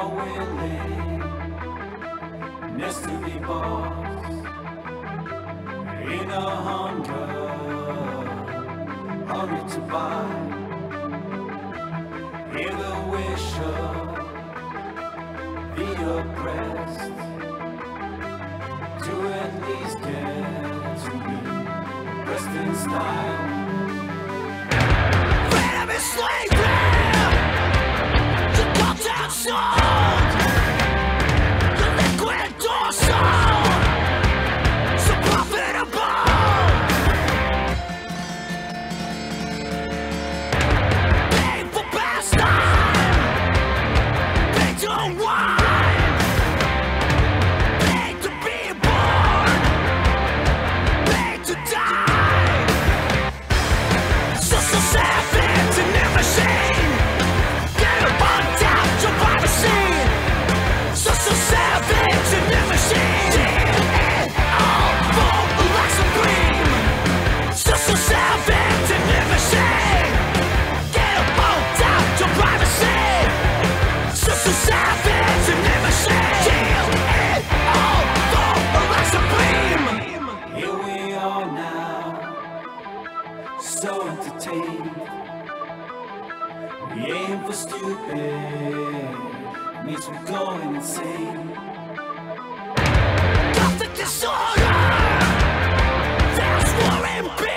are willing to be boss in a hurry to buy. Hear the wish of the oppressed to at least get to be pressed in style. Freedom is slavery, the goddamn soul, the liquid dorsal, so profitable. Paid for pastime, paid to wine, paid to be born, paid to die. So savage and never seen. Get up on top, your privacy. So savage and never seen. And all for the lights of green. So savage and never seen. Get up on top, your privacy. So savage and never seen. And all for the lights of green. Here we are now, so entertained. We aim for stupid, means we're going insane. Gothic disorder, there's war and pain.